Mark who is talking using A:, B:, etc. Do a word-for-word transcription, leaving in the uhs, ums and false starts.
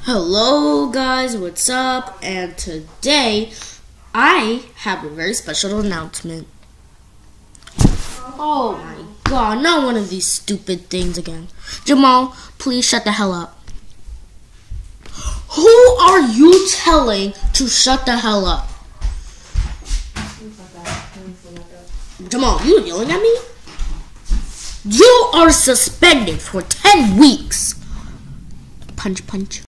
A: Hello guys, what's up? And today I have a very special announcement. Oh my god, not one of these stupid things again. Jamal, please shut the hell up. Who are you telling to shut the hell up? Jamal, you yelling at me? You are suspended for ten weeks. Punch, punch.